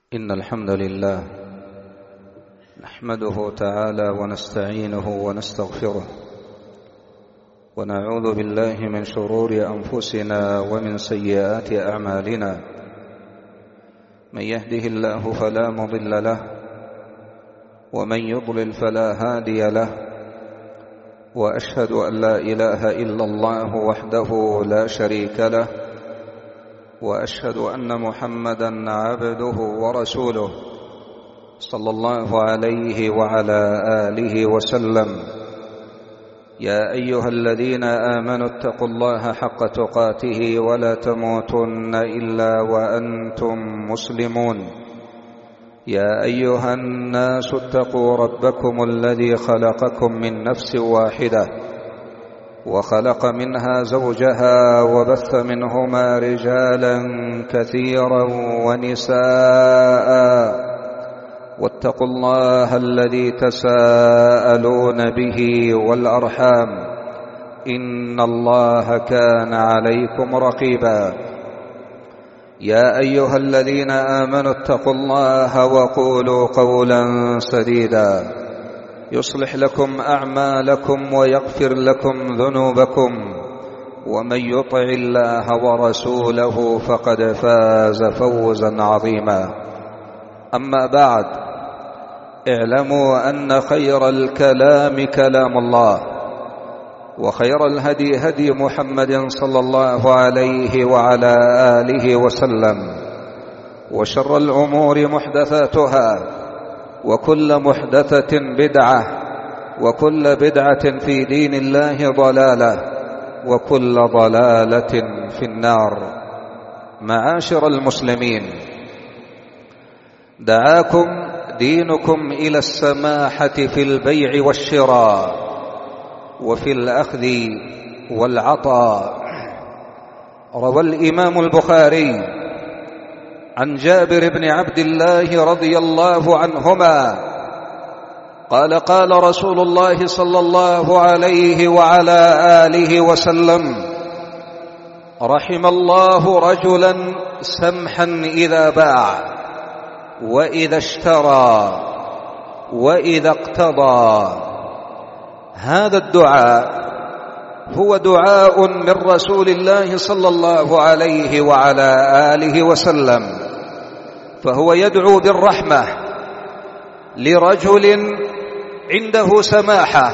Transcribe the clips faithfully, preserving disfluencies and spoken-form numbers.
إن الحمد لله نحمده تعالى ونستعينه ونستغفره ونعوذ بالله من شرور أنفسنا ومن سيئات أعمالنا. من يهده الله فلا مضل له ومن يضلل فلا هادي له، وأشهد أن لا إله إلا الله وحده لا شريك له، وأشهد أن محمدًا عبده ورسوله صلى الله عليه وعلى آله وسلم. يا أيها الذين آمنوا اتقوا الله حق تقاته ولا تموتن إلا وأنتم مسلمون. يا أيها الناس اتقوا ربكم الذي خلقكم من نفس واحدة وخلق منها زوجها وبث منهما رجالا كثيرا ونساء، واتقوا الله الذي تساءلون به والأرحام إن الله كان عليكم رقيبا. يا أيها الذين آمنوا اتقوا الله وقولوا قولا سديدا يصلح لكم أعمالكم ويغفر لكم ذنوبكم، ومن يطع الله ورسوله فقد فاز فوزا عظيما. أما بعد، اعلموا أن خير الكلام كلام الله، وخير الهدي هدي محمد صلى الله عليه وعلى آله وسلم، وشر الأمور محدثاتها، وكل محدثة بدعة، وكل بدعة في دين الله ضلالة، وكل ضلالة في النار. معاشر المسلمين، دعاكم دينكم إلى السماحة في البيع والشراء وفي الأخذ والعطاء. روى الإمام البخاري عن جابر بن عبد الله رضي الله عنهما قال: قال رسول الله صلى الله عليه وعلى آله وسلم: رحم الله رجلا سمحا إذا باع وإذا اشترى وإذا اقتضى. هذا الدعاء هو دعاء من رسول الله صلى الله عليه وعلى آله وسلم، فهو يدعو بالرحمة لرجل عنده سماحة،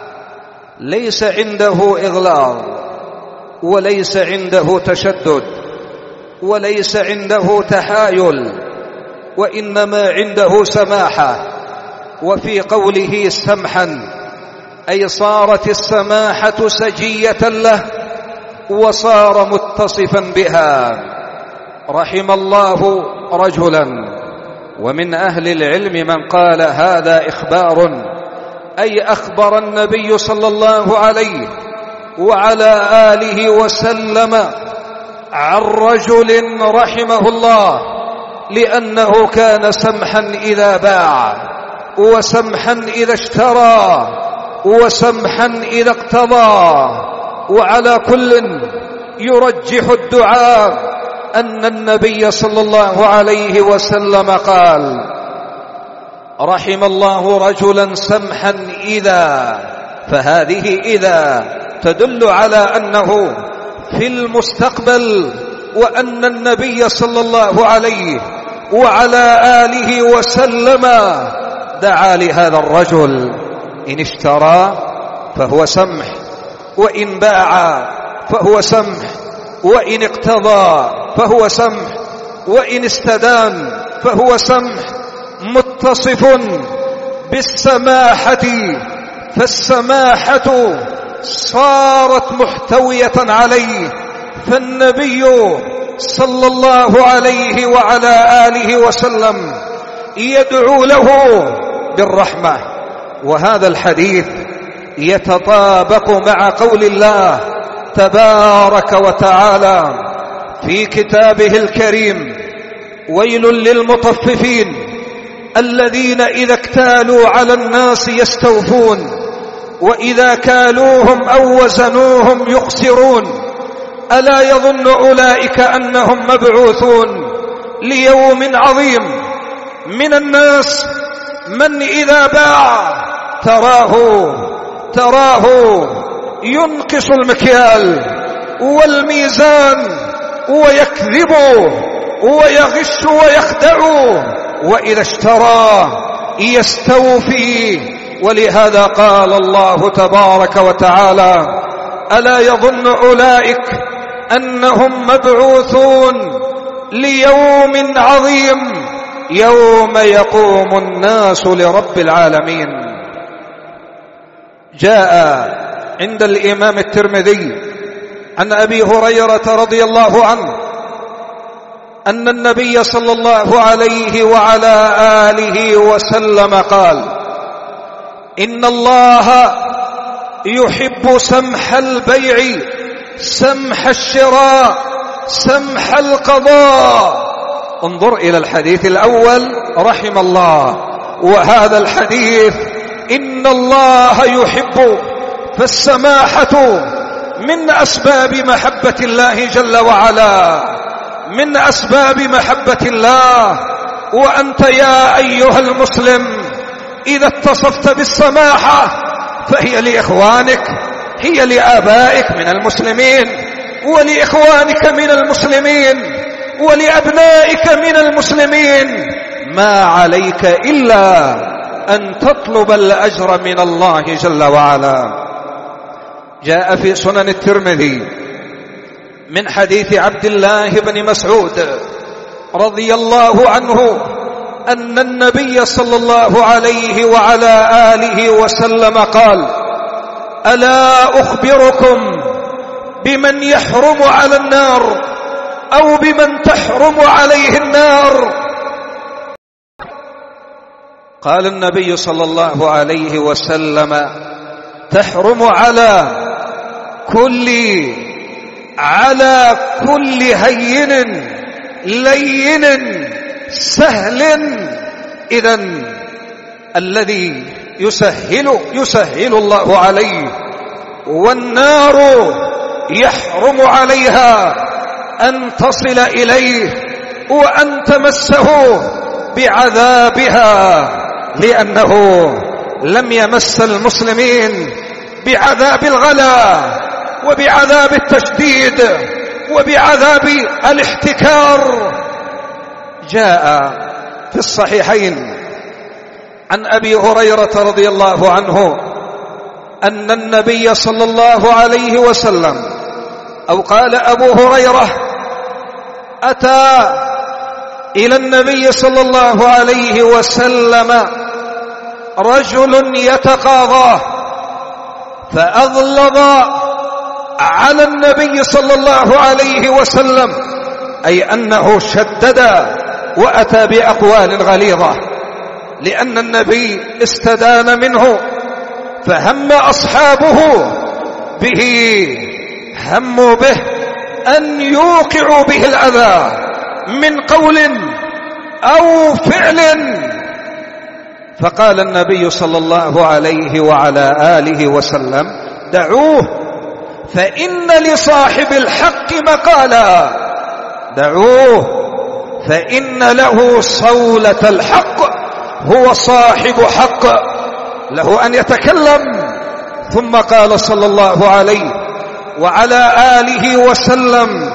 ليس عنده إغلاظ، وليس عنده تشدد، وليس عنده تحايل، وإنما عنده سماحة. وفي قوله سمحا أي صارت السماحة سجية له وصار متصفا بها. رحم الله رجلا. ومن أهل العلم من قال هذا إخبار، أي أخبر النبي صلى الله عليه وعلى آله وسلم عن رجل رحمه الله، لأنه كان سمحا إذا باع، وسمحا إذا اشترى، وسمحا إذا اقتضى. وعلى كل يرجح الدعاء أن النبي صلى الله عليه وسلم قال: رحم الله رجلا سمحا إذا، فهذه إذا تدل على أنه في المستقبل، وأن النبي صلى الله عليه وعلى آله وسلم دعا لهذا الرجل. إن اشترى فهو سمح، وإن باع فهو سمح، وإن اقتضى فهو سمح، وإن استدان فهو سمح، متصف بالسماحة. فالسماحة صارت محتوية عليه، فالنبي صلى الله عليه وعلى آله وسلم يدعو له بالرحمة. وهذا الحديث يتطابق مع قول الله تبارك وتعالى في كتابه الكريم: ويل للمطففين الذين إذا اكتالوا على الناس يستوفون وإذا كالوهم أو وزنوهم يخسرون ألا يظن أولئك أنهم مبعوثون ليوم عظيم من الناس من إذا باع تراه تراه ينقص المكيال والميزان ويكذب ويغش ويخدع، وإذا اشترى يستوفي. ولهذا قال الله تبارك وتعالى: ألا يظن أولئك أنهم مبعوثون ليوم عظيم يوم يقوم الناس لرب العالمين. جاء عند الإمام الترمذي عن أبي هريرة رضي الله عنه أن النبي صلى الله عليه وعلى آله وسلم قال: إن الله يحب سمح البيع سمح الشراء سمح القضاء. انظر إلى الحديث الأول رحم الله، وهذا الحديث إن الله يحب، فالسماحة من أسباب محبة الله جل وعلا، من أسباب محبة الله. وأنت يا أيها المسلم إذا اتصفت بالسماحة فهي لإخوانك، هي لآبائك من المسلمين، ولإخوانك من المسلمين، ولأبنائك من المسلمين. ما عليك إلا أن تطلب الأجر من الله جل وعلا. جاء في سنن الترمذي من حديث عبد الله بن مسعود رضي الله عنه أن النبي صلى الله عليه وعلى آله وسلم قال: ألا أخبركم بمن يحرم على النار أو بمن تحرم عليه النار؟ قال النبي صلى الله عليه وسلم: تحرم على كل على كل هين لين سهل. إذن الذي يسهل يسهل الله عليه، والنار يحرم عليها أن تصل إليه وأن تمسه بعذابها، لأنه لم يمس المسلمين بعذاب الغلا وبعذاب التشديد وبعذاب الاحتكار. جاء في الصحيحين عن أبي هريرة رضي الله عنه أن النبي صلى الله عليه وسلم، أو قال أبو هريرة: أتى إلى النبي صلى الله عليه وسلم رجل يتقاضاه فأغلظ على النبي صلى الله عليه وسلم، أي أنه شدد وأتى بأقوال غليظة، لأن النبي استدان منه، فهم أصحابه به، هموا به أن يوقعوا به الأذى من قول أو فعل. فقال النبي صلى الله عليه وعلى آله وسلم: دعوه فإن لصاحب الحق مقالا، دعوه فإن له صولة الحق، هو صاحب حق، له أن يتكلم. ثم قال صلى الله عليه وعلى آله وسلم: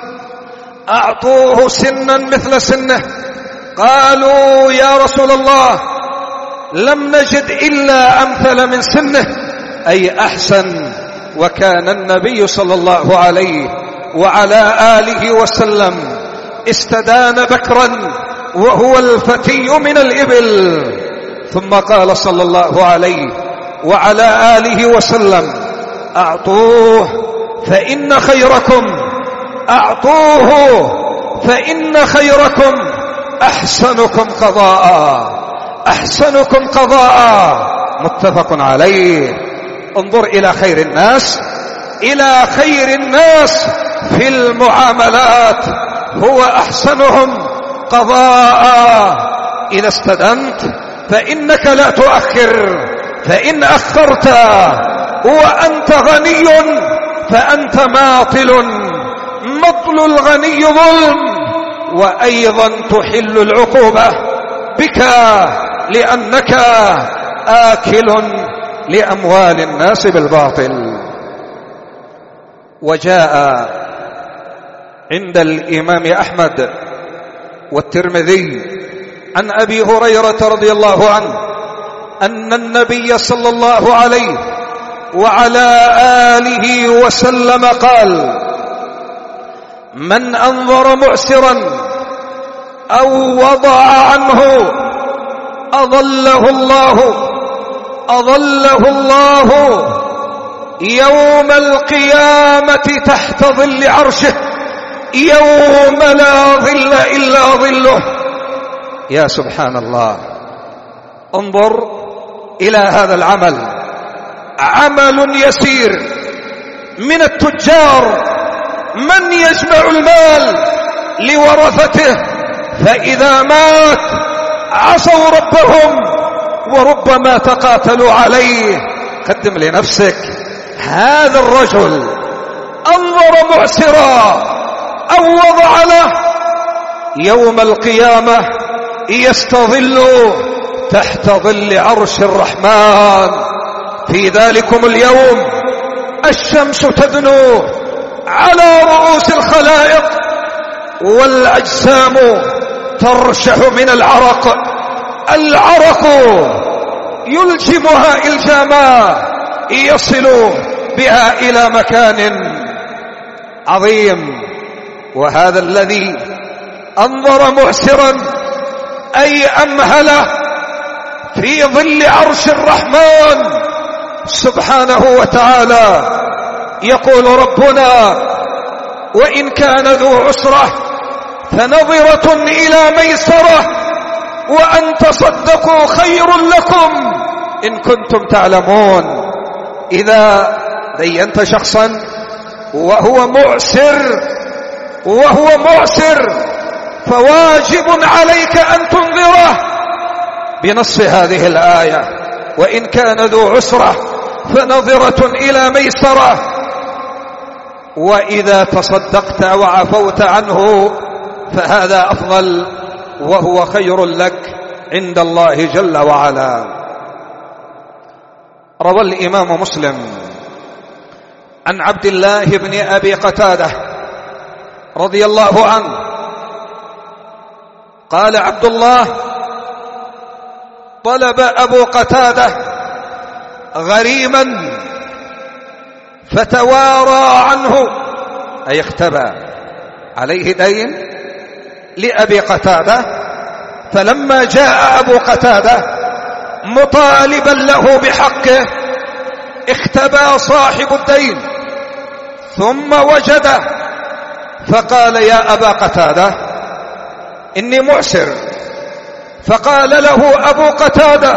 أعطوه سنا مثل سنه. قالوا: يا رسول الله، لم نجد إلا أمثل من سنه، أي أحسن. وكان النبي صلى الله عليه وعلى آله وسلم استدان بكرا وهو الفتي من الإبل. ثم قال صلى الله عليه وعلى آله وسلم: أعطوه فإن خيركم أعطوه فإن خيركم أحسنكم قضاء، أحسنكم قضاء. متفق عليه. انظر إلى خير الناس، إلى خير الناس في المعاملات، هو أحسنهم قضاء. إذا استدنت فإنك لا تؤخر، فإن أخرت وأنت غني فأنت ماطل، مطل الغني ظلم. وأيضا تحل العقوبة بك لأنك آكل لأموال الناس بالباطل. وجاء عند الإمام أحمد والترمذي عن أبي هريرة رضي الله عنه أن النبي صلى الله عليه وعلى آله وسلم قال: من أنظر معسرا أو وضع عنه أظله الله أظله الله يوم القيامة تحت ظل عرشه يوم لا ظل إلا ظله. يا سبحان الله، انظر إلى هذا العمل، عمل يسير من التجار من يجمع المال لورثته، فإذا مات عصوا ربهم وربما تقاتلوا عليه. قدم لنفسك، هذا الرجل أنظر معسرا أو وضع له، يوم القيامة يستظل تحت ظل عرش الرحمن. في ذلكم اليوم الشمس تدنو على رؤوس الخلائق والأجسام ترشح من العرق، العرق يلجمها إلجاما يصل بها إلى مكان عظيم. وهذا الذي أنظر معسرا أي أمهله في ظل عرش الرحمن سبحانه وتعالى. يقول ربنا: وإن كان ذو عسرة فنظرة إلى ميسرة وأن تصدقوا خير لكم إن كنتم تعلمون. إذا دينت شخصا وهو معسر وهو معسر فواجب عليك أن تنظره بنص هذه الآية: وإن كان ذو عسرة فنظرة إلى ميسرة. وإذا تصدقت وعفوت عنه فهذا أفضل وهو خير لك عند الله جل وعلا. روى الإمام مسلم عن عبد الله بن أبي قتادة رضي الله عنه قال عبد الله: طلب أبو قتادة غريما فتوارى عنه، أي اختبى عليه دين لأبي قتادة، فلما جاء أبو قتادة مطالبا له بحقه اختبى صاحب الدين ثم وجده فقال: يا أبا قتادة إني معسر. فقال له أبو قتادة: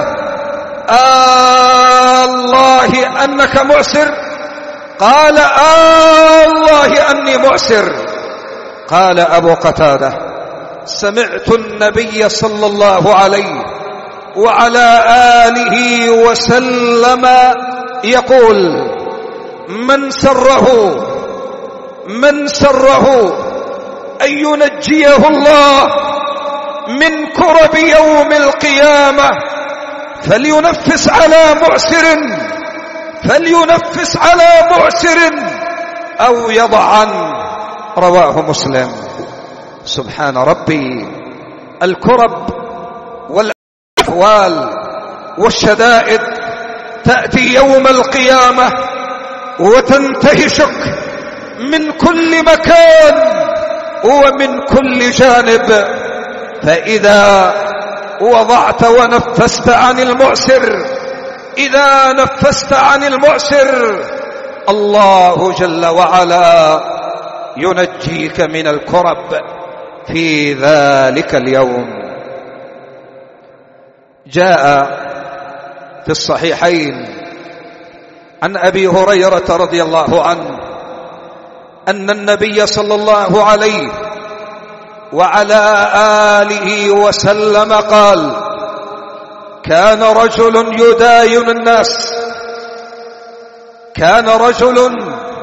آه الله أنك معسر؟ قال: آه الله أني معسر. قال أبو قتادة: سمعت النبي صلى الله عليه وعلى آله وسلم يقول: من سره من سره أن ينجيه الله من كرب يوم القيامة فلينفس على معسر فلينفس على معسر أو يضع عنه. رواه مسلم. سبحان ربي، الكرب والأحوال والشدائد تأتي يوم القيامة وتنتهشك من كل مكان ومن كل جانب. فإذا وضعت ونفست عن المعسر إذا نفست عن المعسر الله جل وعلا ينجيك من الكرب في ذلك اليوم. جاء في الصحيحين عن أبي هريرة رضي الله عنه أن النبي صلى الله عليه وعلى آله وسلم قال: كان رجل يداين الناس كان رجل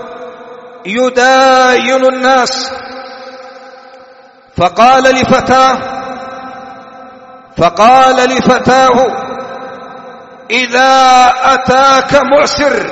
يداين الناس فقال لفتاه فقال لفتاه: إذا أتاك معسر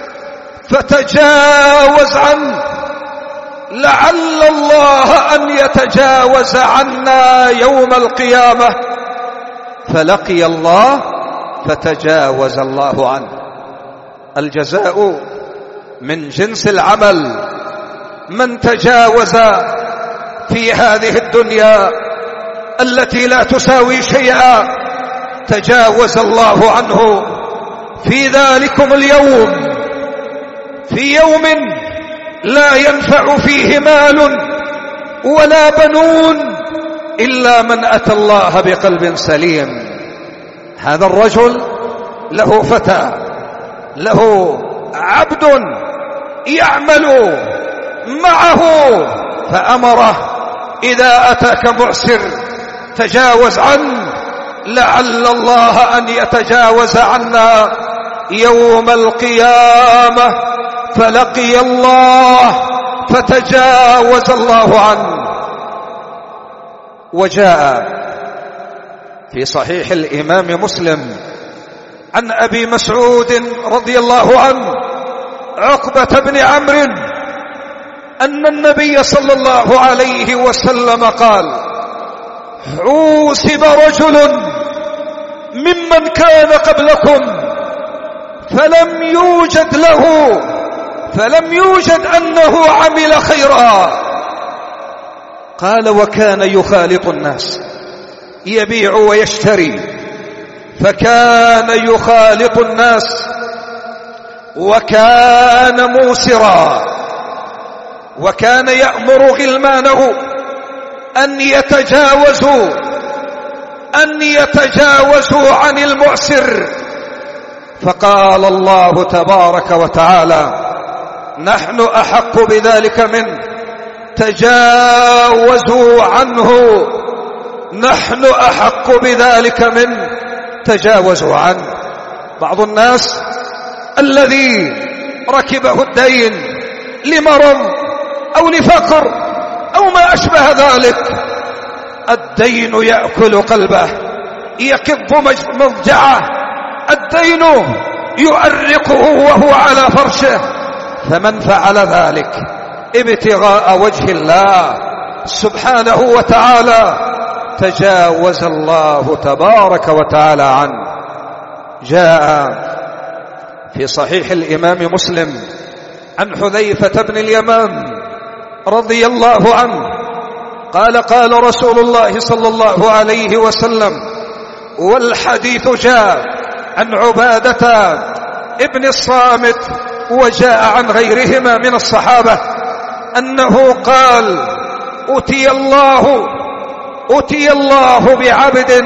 فتجاوز عنه، لعل الله أن يتجاوز عنا يوم القيامة. فلقي الله فتجاوز الله عنه. الجزاء من جنس العمل. من تجاوز في هذه الدنيا التي لا تساوي شيئا تجاوز الله عنه في ذلكم اليوم، في يوم لا ينفع فيه مال ولا بنون إلا من أتى الله بقلب سليم. هذا الرجل له فتى، له عبد يعمل معه، فأمره: إذا أتاك معسر تجاوز عنه، لعل الله أن يتجاوز عنا يوم القيامة. فلقي الله فتجاوز الله عنه. وجاء في صحيح الإمام مسلم عن أبي مسعود رضي الله عنه عقبة بن عمرو أن النبي صلى الله عليه وسلم قال: حوسب رجل ممن كان قبلكم فلم يوجد له فلم يوجد أنه عمل خيرا. قال: وكان يخالط الناس، يبيع ويشتري، فكان يخالط الناس، وكان موسرا، وكان يأمر غلمانه أن يتجاوزوا أن يتجاوزوا عن المعسر. فقال الله تبارك وتعالى: نحن أحق بذلك منه، تجاوزوا عنه، نحن أحق بذلك منه، تجاوزوا عنه. بعض الناس الذي ركبه الدين لمرض أو لفقر أو ما أشبه ذلك، الدين يأكل قلبه، يكب مضجعه، الدين يؤرقه وهو على فرشه. فمن فعل ذلك ابتغاء وجه الله سبحانه وتعالى تجاوز الله تبارك وتعالى عنه. جاء في صحيح الإمام مسلم عن حذيفة بن اليمان رضي الله عنه قال: قال رسول الله صلى الله عليه وسلم، والحديث جاء عن عبادة ابن الصامت وجاء عن غيرهما من الصحابة أنه قال: أتي الله أتي الله بعبد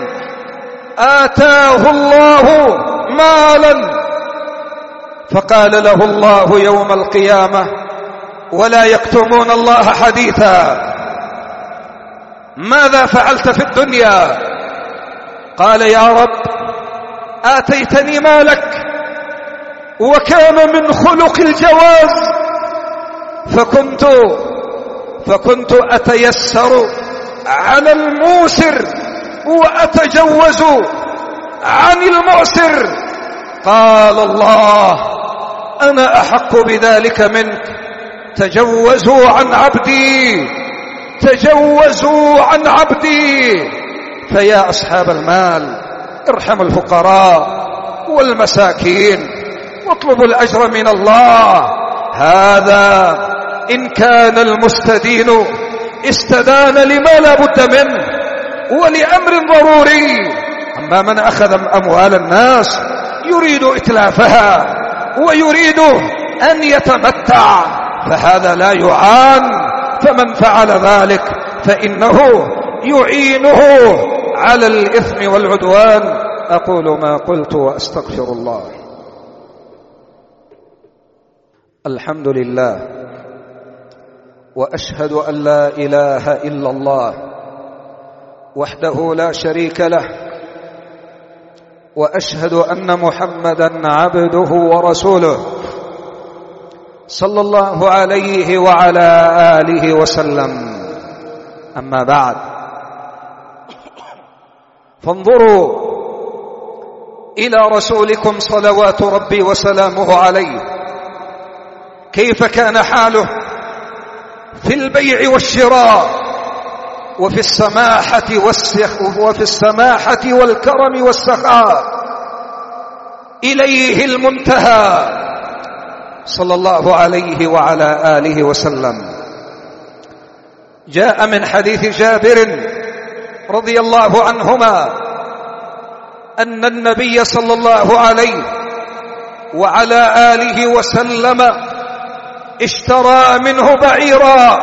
آتاه الله مالا، فقال له الله يوم القيامة: ولا يكتمون الله حديثا، ماذا فعلت في الدنيا؟ قال: يا رب، آتيتني مالك وكان من خلق الجواز، فكنت فكنت أتيسر على الموسر وأتجوز عن المعسر. قال الله: أنا أحق بذلك منك، تجوزوا عن عبدي، تجوزوا عن عبدي. فيا أصحاب المال، ارحموا الفقراء والمساكين واطلبوا الأجر من الله. هذا إن كان المستدين استدان لما لا بد منه ولأمر ضروري. أما من أخذ أموال الناس يريد إتلافها ويريد أن يتمتع فهذا لا يعان، فمن فعل ذلك فإنه يعينه على الإثم والعدوان. أقول ما قلت وأستغفر الله. الحمد لله، وأشهد أن لا إله إلا الله وحده لا شريك له، وأشهد أن محمدًا عبده ورسوله صلى الله عليه وعلى آله وسلم. أما بعد، فانظروا إلى رسولكم صلوات ربي وسلامه عليه كيف كان حاله في البيع والشراء وفي السماحة والسخ وفي السماحة والكرم والسخاء إليه المنتهى صلى الله عليه وعلى آله وسلم. جاء من حديث جابر رضي الله عنهما أن النبي صلى الله عليه وعلى آله وسلم اشترى منه بعيرا.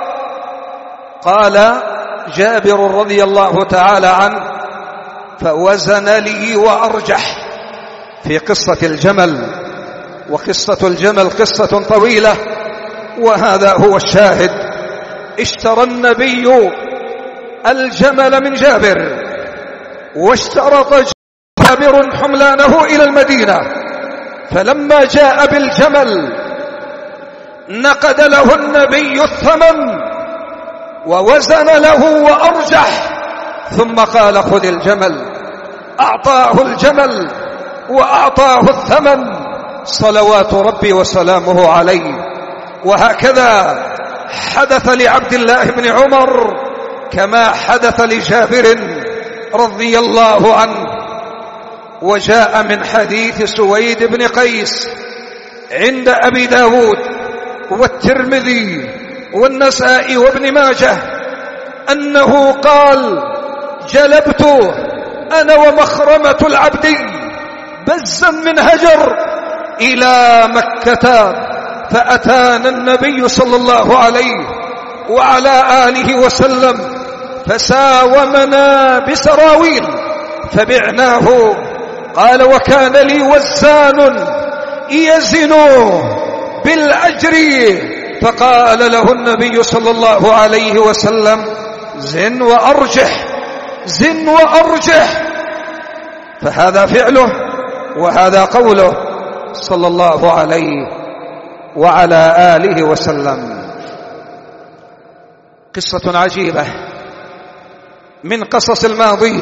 قال جابر رضي الله تعالى عنه: فوزن لي وأرجح، في قصة الجمل، وقصة الجمل قصة طويلة وهذا هو الشاهد. اشترى النبي الجمل من جابر، واشترط جابر حملانه إلى المدينة، فلما جاء بالجمل نقد له النبي الثمن ووزن له وأرجح، ثم قال: خذ الجمل. أعطاه الجمل وأعطاه الثمن صلوات ربي وسلامه عليه. وهكذا حدث لعبد الله بن عمر كما حدث لجابر رضي الله عنه. وجاء من حديث سويد بن قيس عند أبي داود والترمذي والنسائي وابن ماجه أنه قال: جلبت أنا ومخرمة العبدي بزا من هجر إلى مكة، فأتانا النبي صلى الله عليه وعلى آله وسلم فساومنا بسراويل فبعناه. قال: وكان لي وزان يزن بالأجر، فقال له النبي صلى الله عليه وسلم: زن وأرجح، زن وأرجح. فهذا فعله وهذا قوله صلى الله عليه وعلى آله وسلم. قصة عجيبة من قصص الماضي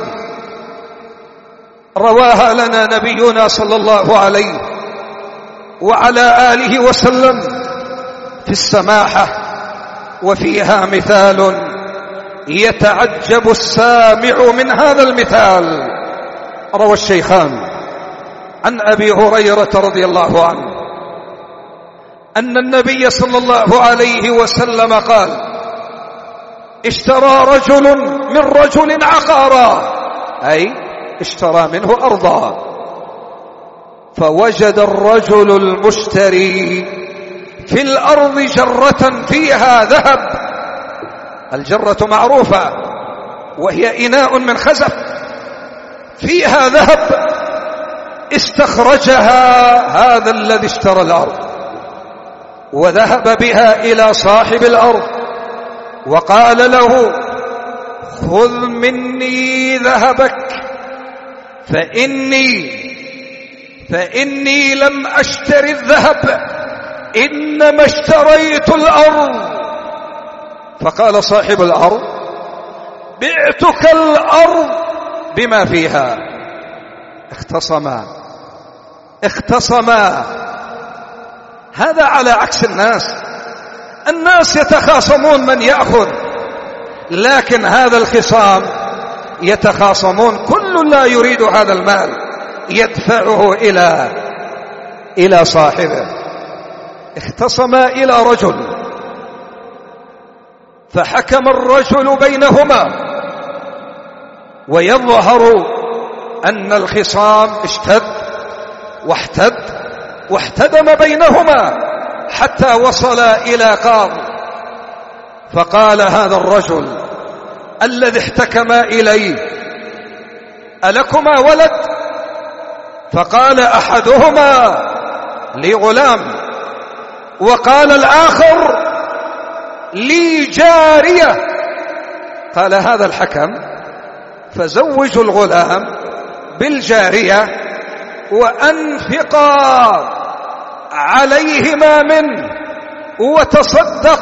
رواها لنا نبينا صلى الله عليه وعلى آله وسلم في السماحة، وفيها مثال يتعجب السامع من هذا المثال. روى الشيخان عن أبي هريرة رضي الله عنه أن النبي صلى الله عليه وسلم قال: اشترى رجل من رجل عقارا، أي اشترى منه أرضا، فوجد الرجل المشتري في الأرض جرة فيها ذهب. الجرة معروفة وهي إناء من خزف فيها ذهب. استخرجها هذا الذي اشترى الأرض وذهب بها إلى صاحب الأرض وقال له: خذ مني ذهبك فإني فإني لم أشتري الذهب، إنما اشتريت الأرض. فقال صاحب الأرض: بعتك الأرض بما فيها. اختصما اختصما هذا على عكس الناس. الناس يتخاصمون من يأخذ، لكن هذا الخصام يتخاصمون كل لا يريد هذا المال يدفعه إلى إلى صاحبه. اختصما إلى رجل فحكم الرجل بينهما، ويظهر أن الخصام اشتد واحتد واحتدم بينهما حتى وصل إلى قاضي. فقال هذا الرجل الذي احتكما إليه: ألكما ولد؟ فقال أحدهما: لي غلام، وقال الآخر: لي جارية. قال هذا الحكم: فزوجوا الغلام بالجارية وأنفقا عليهما منه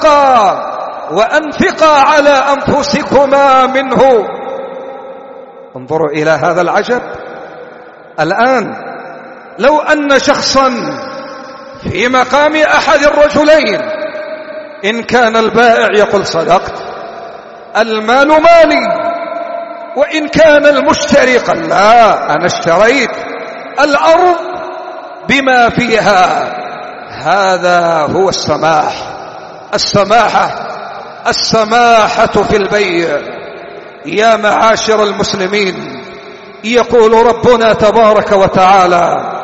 وتصدقا وأنفقا على أنفسكما منه. انظروا إلى هذا العجب. الآن لو أن شخصا في مقام أحد الرجلين، إن كان البائع يقول صدقت المال مالي، وإن كان المشتري قال لا أنا اشتريت الأرض بما فيها، هذا هو السماح. السماحة السماحة في البيع. يا معاشر المسلمين، يقول ربنا تبارك وتعالى: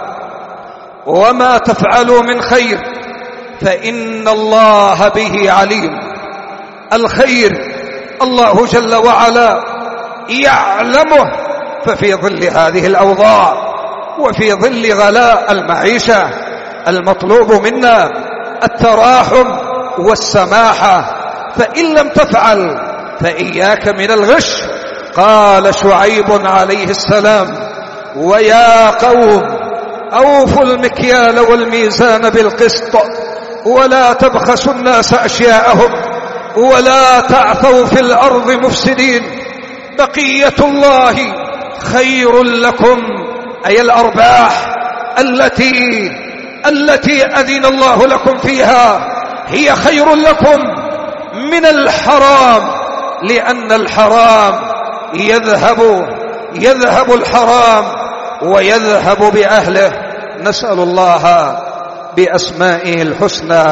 وما تفعلوا من خير فإن الله به عليم. الخير الله جل وعلا يعلمه، ففي ظل هذه الأوضاع وفي ظل غلاء المعيشة المطلوب منا التراحم والسماحة، فإن لم تفعل فإياك من الغش. قال شعيب عليه السلام: ويا قوم أوفوا المكيال والميزان بالقسط ولا تبخسوا الناس أشياءهم ولا تعثوا في الأرض مفسدين، بقية الله خير لكم، أي الأرباح التي التي أذن الله لكم فيها هي خير لكم من الحرام، لأن الحرام يذهب يذهب الحرام ويذهب بأهله. نسأل الله بأسمائه الحسنى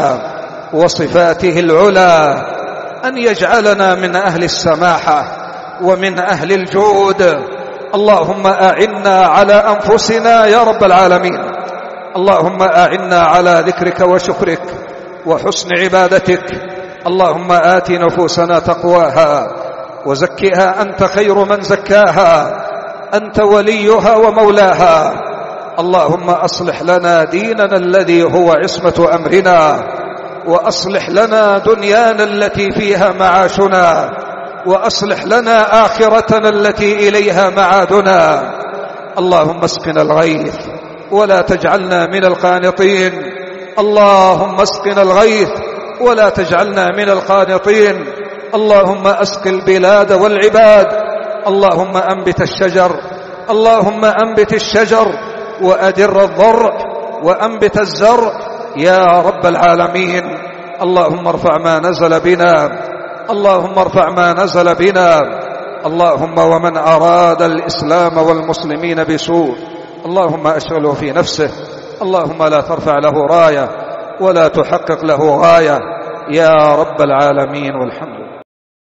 وصفاته العلى أن يجعلنا من أهل السماحة ومن أهل الجود. اللهم أعنا على أنفسنا يا رب العالمين، اللهم أعنا على ذكرك وشكرك وحسن عبادتك. اللهم آت نفوسنا تقواها وزكها أنت خير من زكاها، أنت وليها ومولاها. اللهم أصلح لنا ديننا الذي هو عصمة أمرنا، وأصلح لنا دنيانا التي فيها معاشنا، وأصلح لنا آخرتنا التي إليها معادنا. اللهم اسقنا الغيث ولا تجعلنا من القانطين، اللهم اسقنا الغيث ولا تجعلنا من القانطين. اللهم اسق البلاد والعباد، اللهم أنبت الشجر، اللهم أنبت الشجر وأدر الضرع وأنبت الزرع يا رب العالمين. اللهم ارفع ما نزل بنا، اللهم ارفع ما نزل بنا. اللهم ومن أراد الإسلام والمسلمين بسوء اللهم أشغله في نفسه، اللهم لا ترفع له راية ولا تحقق له غاية يا رب العالمين، والحمد لله.